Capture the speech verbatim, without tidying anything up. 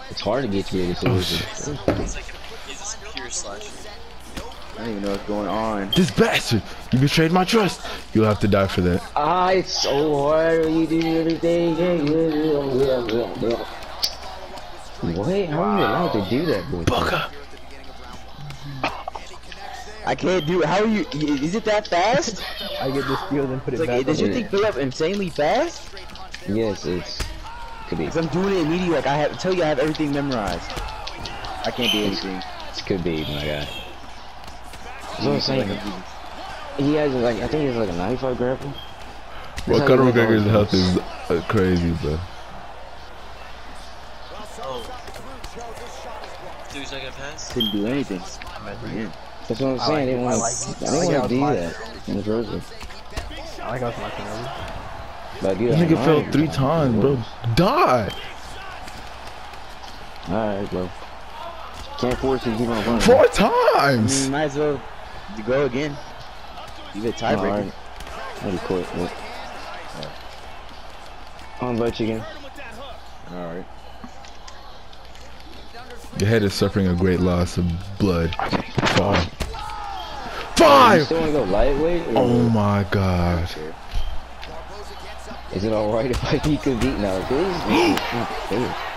It's hard to get you to solution. He's like a, he's a pure slasher. I don't even know what's going on. This bastard! You betrayed my trust. You'll have to die for that. Ah, it's so hard when you do everything. Wait, how are you allowed to do that, boy? Bugger! I can't do it. How are you? Is it that fast? I get this field and put it Like, back. does on your it. thing fill up insanely fast? Yes, it's could be. Cause I'm doing it immediately. Like I have tell you, I have everything memorized. I can't do anything. It could be, my guy. So I'm saying, he has like I think he has like a ninety-five grapple. Well, Conor McGregor's health is uh, crazy, bro. Oh. Three second pass? Couldn't do anything. Yeah. That's what I'm I saying. like They it. I want like to. it. They I like want how to it's do fine. that in the first place. I like how it's watching over. But This nigga fell three times, bro. Die! Alright, bro. Can't force you to keep on running. Four I times! mean, might as well go again. You get tiebreaker. Alright. Let me quit. Look. I'll invite you again. Alright. Your head is suffering a great loss of blood. Five. You Five! still want to go lightweight? Or Oh my god. is it alright if I beat Khabib now? Please?